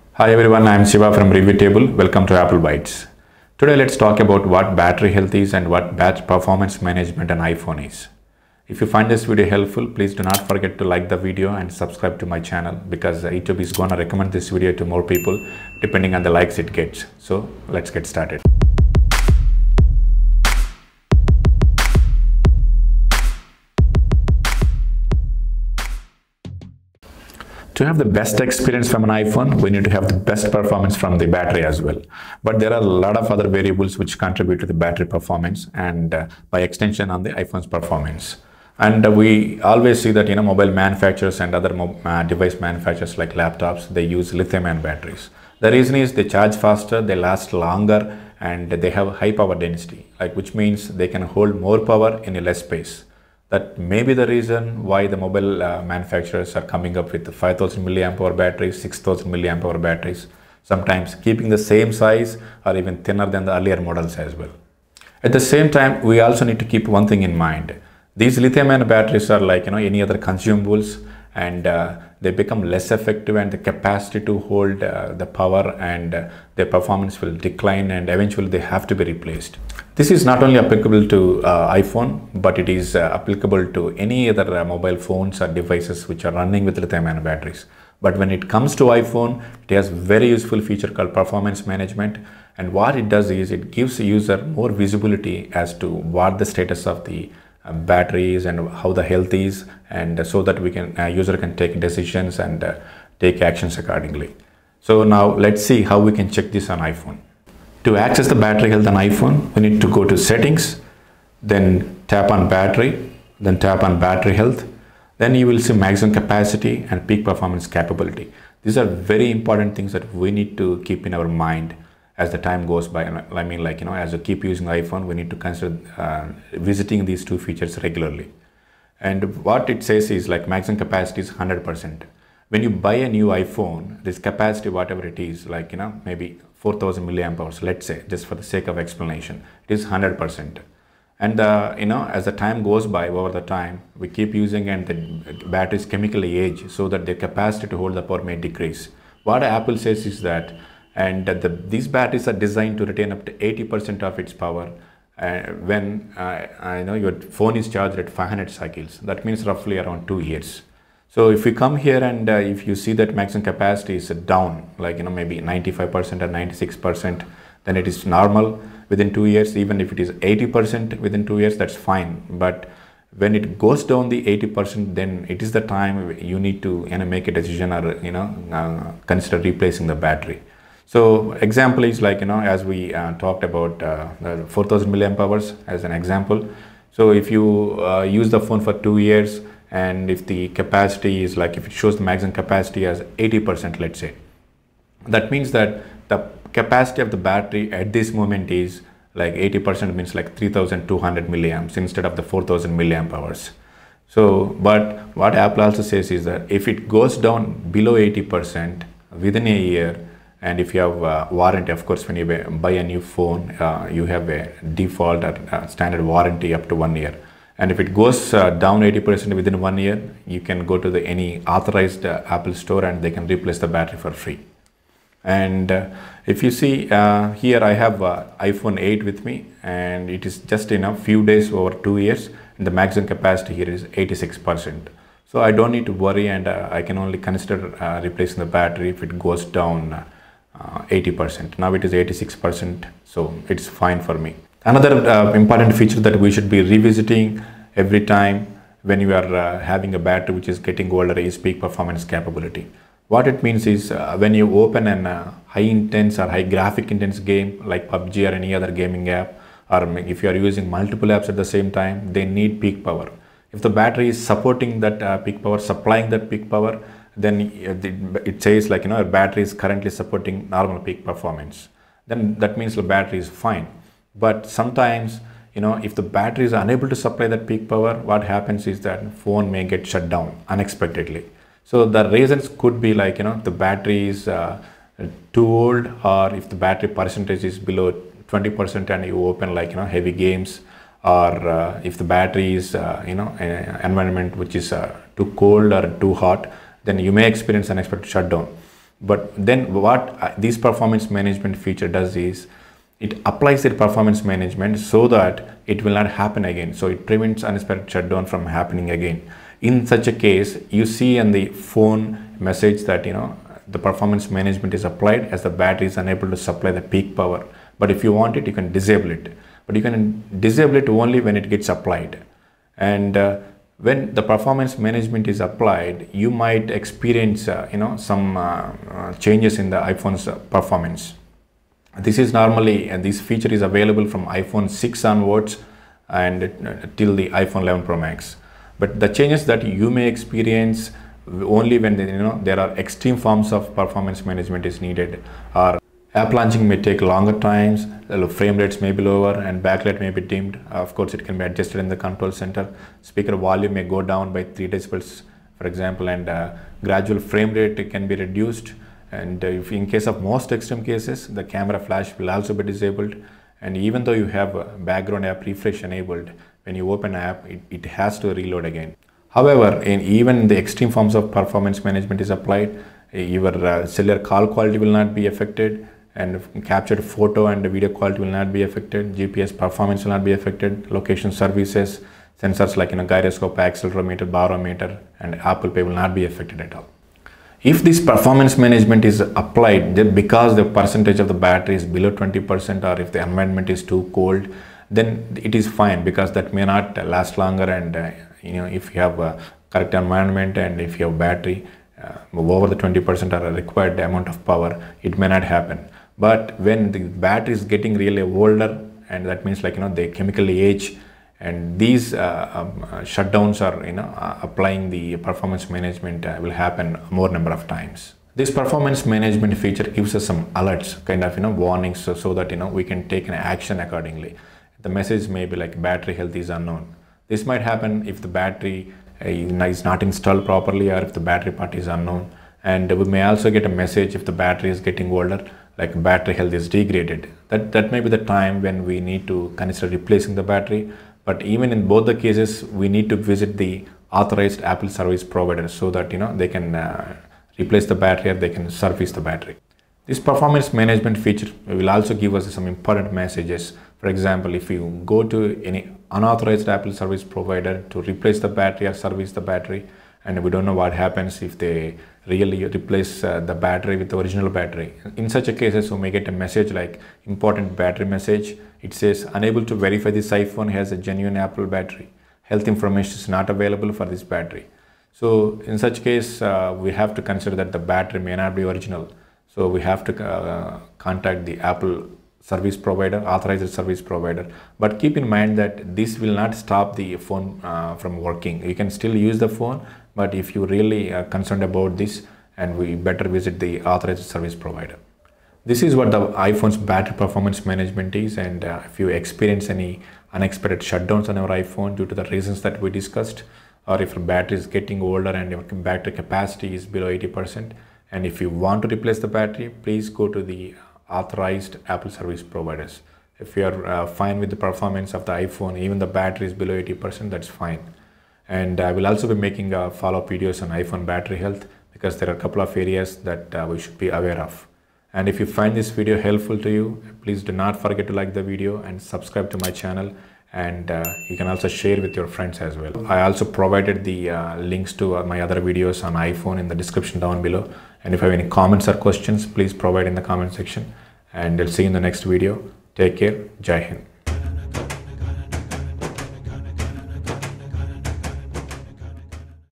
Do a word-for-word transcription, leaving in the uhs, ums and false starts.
Hi everyone, I am Shiva from Review Table. Welcome to Apple Bytes. Today let's talk about what battery health is and what battery performance management on iPhone is. If you find this video helpful, please do not forget to like the video and subscribe to my channel because YouTube is gonna recommend this video to more people depending on the likes it gets. So let's get started. To have the best experience from an iPhone, we need to have the best performance from the battery as well. But there are a lot of other variables which contribute to the battery performance and uh, by extension on the iPhone's performance. And uh, we always see that you know mobile manufacturers and other uh, device manufacturers like laptops, they use lithium-ion batteries. The reason is they charge faster, they last longer, and they have high power density, like which means they can hold more power in a less space. That may be the reason why the mobile uh, manufacturers are coming up with five thousand milliamp hour batteries, six thousand milliamp hour batteries, sometimes keeping the same size or even thinner than the earlier models as well. At the same time, we also need to keep one thing in mind. These lithium-ion batteries are like you know any other consumables, and uh, they become less effective, and the capacity to hold uh, the power and uh, their performance will decline, and eventually they have to be replaced. This is not only applicable to uh, iPhone, but it is uh, applicable to any other uh, mobile phones or devices which are running with lithium-ion batteries. But when it comes to iPhone, it has very useful feature called performance management, and what it does is it gives the user more visibility as to what the status of the uh, batteries and how the health is, and uh, so that we can uh, user can take decisions and uh, take actions accordingly. So now let's see how we can check this on iPhone. To access the battery health on iPhone, we need to go to settings, then tap on battery, then tap on battery health. Then you will see maximum capacity and peak performance capability. These are very important things that we need to keep in our mind as the time goes by. I mean, like, you know, as you keep using iPhone, we need to consider uh, visiting these two features regularly. And what it says is like maximum capacity is one hundred percent. When you buy a new iPhone, this capacity, whatever it is, like, you know, maybe four thousand milliamp hours, let's say, just for the sake of explanation, it is one hundred percent. And, uh, you know, as the time goes by, over the time, we keep using and the batteries chemically age so that their capacity to hold the power may decrease. What Apple says is that, and the, these batteries are designed to retain up to eighty percent of its power uh, when, uh, I know your phone is charged at five hundred cycles. That means roughly around two years. So if we come here and uh, if you see that maximum capacity is down, like you know maybe ninety-five percent or ninety-six percent, then it is normal within two years. Even if it is eighty percent within two years, that's fine. But when it goes down the eighty percent, then it is the time you need to you know make a decision or you know uh, consider replacing the battery. So example is like you know as we uh, talked about uh, the four thousand milliamp hours as an example. So if you uh, use the phone for two years. And if the capacity is like, if it shows the maximum capacity as eighty percent, let's say, that means that the capacity of the battery at this moment is like eighty percent means like three thousand two hundred milliamps instead of the four thousand milliamp hours. So, but what Apple also says is that if it goes down below eighty percent within a year, and if you have a warranty, of course, when you buy a new phone, uh, you have a default or uh, standard warranty up to one year. And if it goes uh, down eighty percent within one year, you can go to the any authorized uh, Apple store and they can replace the battery for free. And uh, if you see uh, here, I have uh, iPhone eight with me, and it is just in a few days over two years, and the maximum capacity here is eighty-six percent. So I don't need to worry, and uh, I can only consider uh, replacing the battery if it goes down uh, eighty percent. Now it is eighty-six percent, so it's fine for me. Another uh, important feature that we should be revisiting every time when you are uh, having a battery which is getting older is peak performance capability. What it means is uh, when you open an uh, high intense or high graphic intense game like P U B G or any other gaming app, or if you are using multiple apps at the same time, they need peak power. If the battery is supporting that uh, peak power, supplying that peak power, then it says like, you know, your battery is currently supporting normal peak performance. Then that means the battery is fine. But sometimes, you know, if the battery is unable to supply that peak power, what happens is that phone may get shut down unexpectedly. So the reasons could be like, you know, the battery is uh, too old, or if the battery percentage is below twenty percent and you open like, you know, heavy games, or uh, if the battery is, uh, you know, an environment which is uh, too cold or too hot, then you may experience unexpected shutdown. But then what uh, this performance management feature does is it applies the performance management so that it will not happen again. So it prevents unexpected shutdown from happening again. In such a case, you see on the phone message that, you know, the performance management is applied as the battery is unable to supply the peak power. But if you want it, you can disable it. But you can disable it only when it gets applied. And uh, when the performance management is applied, you might experience, uh, you know, some uh, uh, changes in the iPhone's uh, performance. This is normally, uh, this feature is available from iPhone six onwards and uh, till the iPhone eleven Pro Max. But the changes that you may experience only when, you know, there are extreme forms of performance management is needed, or app launching may take longer times, the frame rates may be lower, and backlight may be dimmed. Of course, it can be adjusted in the control center. Speaker volume may go down by three decibels, for example, and uh, gradual frame rate can be reduced. And uh, if in case of most extreme cases, the camera flash will also be disabled. And even though you have a background app refresh enabled, when you open app, it, it has to reload again. However, in even the extreme forms of performance management is applied, your uh, cellular call quality will not be affected, and captured photo and video quality will not be affected, G P S performance will not be affected, location services, sensors like, you know, gyroscope, accelerometer, barometer, and Apple Pay will not be affected at all. If this performance management is applied just because the percentage of the battery is below twenty percent, or if the environment is too cold, then it is fine, because that may not last longer. And uh, you know, if you have a correct environment and if you have battery uh, over the twenty percent or a required amount of power, it may not happen. But when the battery is getting really older, and that means, like, you know, they chemically age, and these uh, um, uh, shutdowns are, you know, uh, applying the performance management uh, will happen more number of times. This performance management feature gives us some alerts, kind of, you know, warnings, so, so that, you know, we can take an action accordingly. The message may be like battery health is unknown. This might happen if the battery uh, is not installed properly, or if the battery part is unknown. And we may also get a message if the battery is getting older, like battery health is degraded. That, that may be the time when we need to consider replacing the battery. But even in both the cases, we need to visit the authorized Apple service provider so that, you know, they can uh, replace the battery, or they can service the battery. This performance management feature will also give us some important messages. For example, if you go to any unauthorized Apple service provider to replace the battery or service the battery, and we don't know what happens if they really replace uh, the battery with the original battery. In such a cases, we may get a message like important battery message. It says, unable to verify this iPhone has a genuine Apple battery. Health information is not available for this battery. So in such case, uh, we have to consider that the battery may not be original. So we have to uh, contact the Apple service provider, authorized service provider. But keep in mind that this will not stop the phone uh, from working. You can still use the phone, but if you really are concerned about this, and we better visit the authorized service provider. This is what the iPhone's battery performance management is, and uh, if you experience any unexpected shutdowns on your iPhone due to the reasons that we discussed, or if your battery is getting older and your battery capacity is below eighty percent, and if you want to replace the battery, please go to the authorized Apple service providers. If you are uh, fine with the performance of the iPhone, even the battery is below eighty percent, that's fine. And I will also be making uh, follow-up videos on iPhone battery health, because there are a couple of areas that uh, we should be aware of. And if you find this video helpful to you, please do not forget to like the video and subscribe to my channel. And uh, you can also share with your friends as well. I also provided the uh, links to uh, my other videos on iPhone in the description down below. And if you have any comments or questions, please provide in the comment section. And I'll see you in the next video. Take care. Jai Hind.